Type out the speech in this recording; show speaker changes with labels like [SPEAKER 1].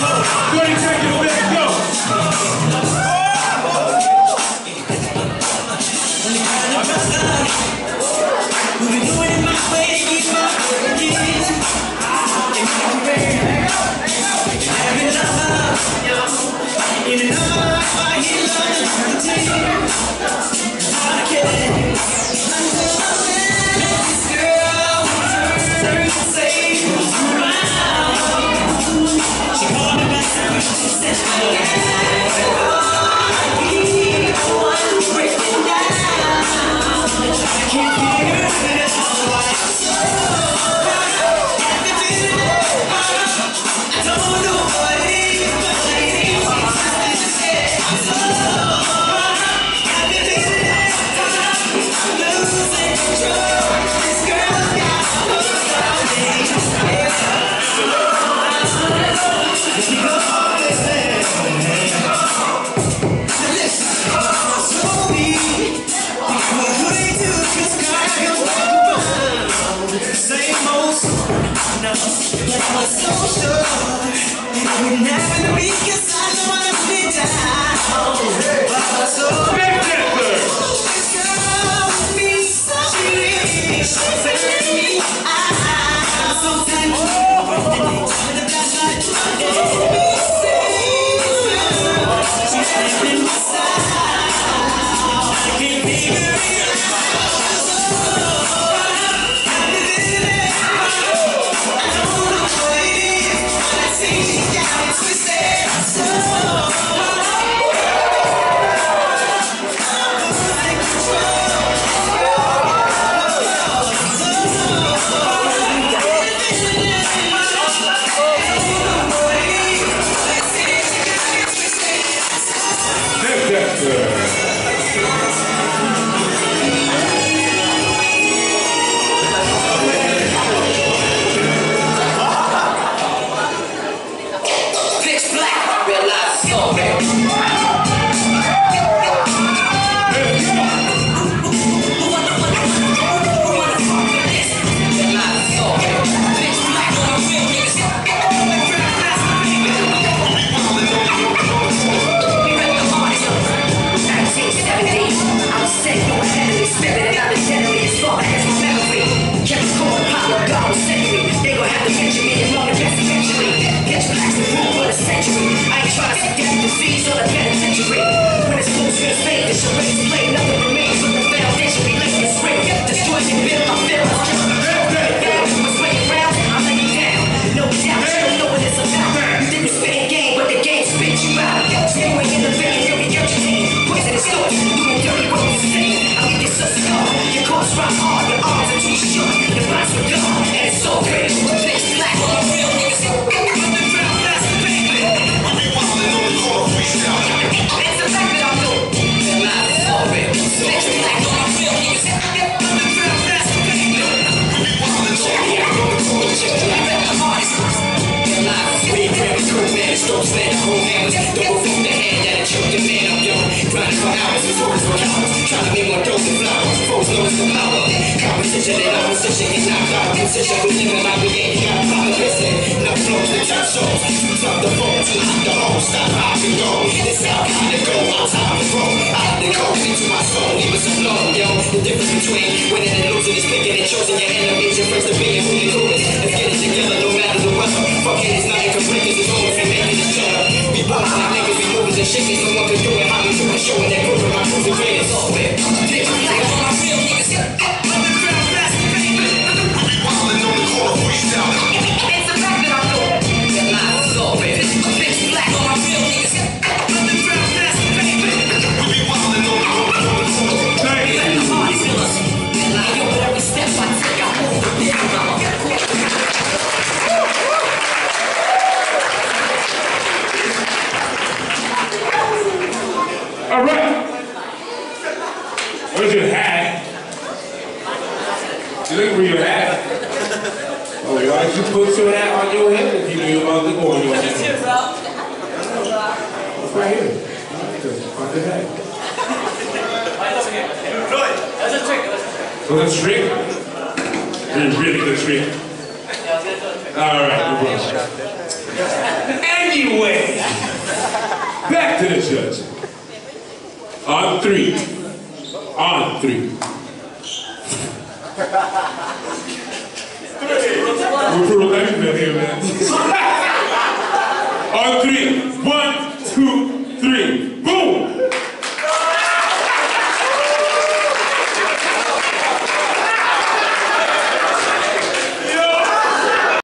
[SPEAKER 1] 30 seconds, let's go. We've been doing it my way to keep up with the kids. In another life, I hear love to continue. I can't. This girl turns and says around. She called me back. She said, be the one breaking down. I can't figure it out. I don't know what it is, but I'm so sure it wouldn't happen to me, 'cause I know I'm gonna be down. So this girl would be so sweet. Sometimes the flashlight she's standing beside. I can't figure it out. The difference between winning and losing is picking and choosing your enemies. Your first to be and who you lose. Let's get it together no matter the weather. Fuck it, it's not incomplete, it's home if you make it, it's better. We both like niggas, we moving and shaking. No one can do it, how we do it, showing that proof of my proof of greatness. All it. Niggas, all my real niggas. Underground master, baby. We wildin' on the corner, freestyle. It's the fact that I'm doing. That life is all it. Bitch black, all my real niggas. Underground master, baby. We wildin' on the corner. All right. Where's your hat? You looking for your hat? Oh, why don't you put your hat on your head if you knew about the go on your head? It's here, bro. It's right here. Find the hat. That's a trick. So that's a trick? It's a really good trick. All right, no problem.
[SPEAKER 2] Anyway, back to the judge. On three. On three.